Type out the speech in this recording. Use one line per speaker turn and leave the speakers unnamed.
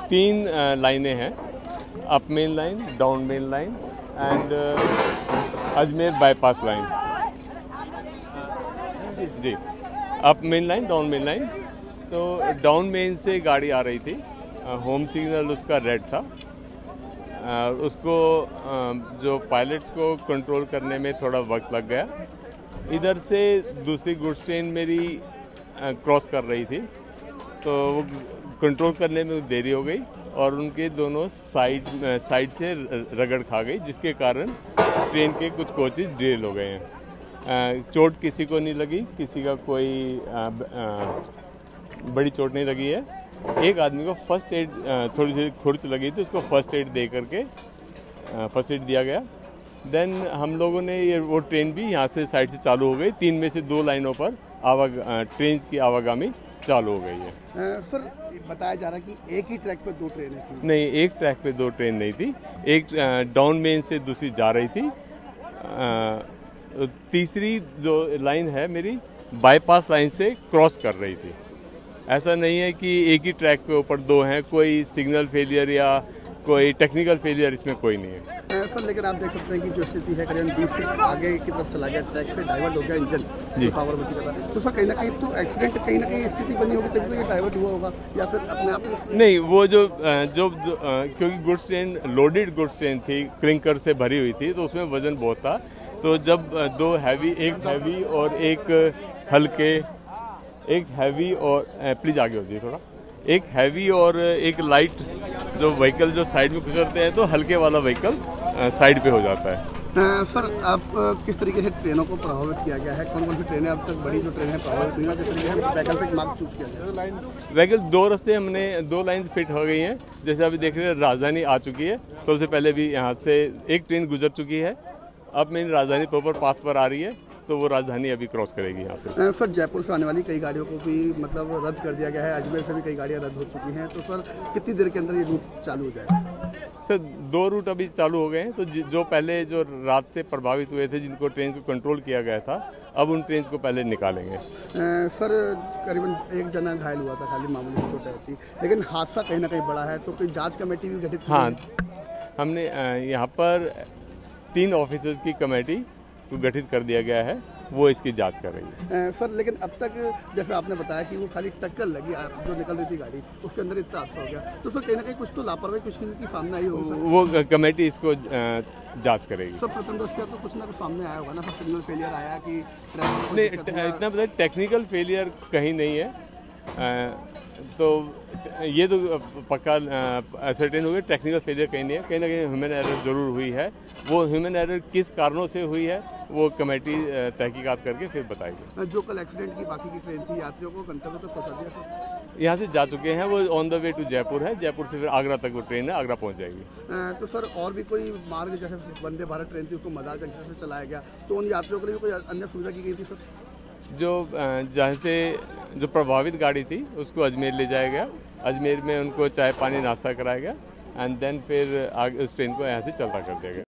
तीन लाइनें हैं, up main line, down main line and Ajmer bypass line. जी, up main line, down main line. तो डाउन मेन से गाड़ी आ रही थी, होम सिग्नल उसका रेड था। उसको जो पायलट्स को कंट्रोल करने में थोड़ा वक्त लग गया। इधर से दूसरी गुड्स ट्रेन मेरी क्रॉस कर रही थी, तो वो कंट्रोल करने में देरी हो गई और उनके दोनों साइड से रगड़ खा गई, जिसके कारण ट्रेन के कुछ कोचेज डिरेल हो गए हैं। चोट किसी को नहीं लगी, किसी का कोई बड़ी चोट नहीं लगी है। एक आदमी को फर्स्ट एड, थोड़ी सी खुरच लगी थी, उसको फर्स्ट एड दे करके फर्स्ट एड दिया गया। देन हम लोगों ने वो ट्रेन भी यहाँ से साइड से चालू हो गई। 3 में से 2 लाइनों पर ट्रेन की आवागमनी चालू हो गई है।
सर, बताया जा रहा है कि एक ही ट्रैक पे 2 ट्रेनें थी।
नहीं, एक ट्रैक पे 2 ट्रेन नहीं थी। एक डाउन मेन से दूसरी जा रही थी। तीसरी जो लाइन है मेरी बाईपास लाइन से क्रॉस कर रही थी। ऐसा नहीं है कि एक ही ट्रैक पे ऊपर 2 हैं। कोई सिग्नल फेलियर या कोई टेक्निकल फेलियर इसमें कोई नहीं है।
सर, लेकिन आप देख सकते हैं कि जो स्थिति है करीबन 20 फीट आगे की तरफ चला गया, ट्रैक से डाइवर्ट हो गया इंजन, जो साबरमती का था। तो सर, कहीं ना कहीं तो एक्सीडेंट, कहीं ना कहीं स्थिति बनी होगी तभी तो ये डाइवर्ट हुआ होगा, या फिर अपने आप
नहीं। वो जो क्योंकि goods train loaded goods train थी, क्लिंकर से भरी हुई थी, तो उसमें वजन बहुत था। तो जब 2 हैवी, एक हैवी और एक हल्के, एक हैवी और प्लीज आगे हो जाइए थोड़ा, एक हैवी और एक लाइट जो व्हीकल जो साइड में गुजरते हैं, तो हल्के वाला व्हीकल साइड पे हो जाता है।
सर, आप किस तरीके से ट्रेनों को प्रभावित किया गया है? कौन कौन सी ट्रेनें अब तक बड़ी जो ट्रेनें प्रभावित हुई हैं, किस तरीके से वैकल्पिक मार्ग चूज किया जाए?
व्हीकल 2 रास्ते, हमने 2 लाइन फिट हो गई हैं। जैसे अभी देख रहे हैं, राजधानी आ चुकी है। सबसे पहले भी यहाँ से एक ट्रेन गुजर चुकी है। अब मेरी राजधानी प्रॉपर पाथ पर आ रही है, तो वो राजधानी अभी क्रॉस करेगी यहाँ से।
सर, जयपुर से आने वाली कई गाड़ियों को भी मतलब रद्द कर दिया गया है। अजमेर से भी कई गाड़ियाँ रद्द हो चुकी हैं। तो सर, कितनी देर के अंदर ये रूट चालू हो जाएगा?
सर, 2 रूट अभी चालू हो गए हैं। तो जो पहले जो रात से प्रभावित हुए थे, जिनको ट्रेन को कंट्रोल किया गया था, अब उन ट्रेन को पहले निकालेंगे।
सर, करीबन 1 जना घायल हुआ था, खाली मामूली चोट आई थी, लेकिन हादसा कहीं ना कहीं बड़ा है। तो कोई जाँच कमेटी भी गठित?
हाँ, हमने यहाँ पर 3 ऑफिसर्स की कमेटी को गठित कर दिया गया है, वो इसकी जांच कर रही है।
सर, लेकिन अब तक जैसे आपने बताया कि वो खाली टक्कर लगी, जो निकल रही थी गाड़ी, उसके अंदर इतना हादसा हो गया। तो सर, कहीं ना कहीं कुछ तो लापरवाही कुछ की सामने आई होगी।
वो कमेटी इसको जांच करेगी।
सर, प्रथम दृष्टया तो कुछ ना कुछ सामने आया होगा ना सर? सिग्नल फेलियर आया कि
नहीं, इतना पता, टेक्निकल फेलियर कहीं नहीं है। तो ये तो पक्का असर्टेन हो गया, टेक्निकल फेलियर कहीं नहीं है। कहीं ना कहीं ह्यूमन एरर जरूर हुई है। वो ह्यूमन एरर किस कारणों से हुई है, वो कमेटी तहकीकात करके फिर बताएगी।
जो कल एक्सीडेंट की बाकी की ट्रेन थी, यात्रियों को गंतव्य तक पहुंचा दिया सर?
यहाँ से जा चुके हैं, वो on the way to Jaipur है। जयपुर से फिर आगरा तक वो ट्रेन है, आगरा पहुँच जाएगी।
तो सर, और भी कोई मार्ग, जैसे वंदे भारत ट्रेन थी, उसको मदार जंक्शन से चलाया गया, तो उन यात्रियों के लिए भी कोई अन्य सुविधा की गई थी सर?
जो जहाँ से जो प्रभावित गाड़ी थी, उसको अजमेर ले जाया गया। अजमेर में उनको चाय पानी नाश्ता कराया गया एंड देन फिर आगे उस ट्रेन को यहाँ से चलता कर दिया गया।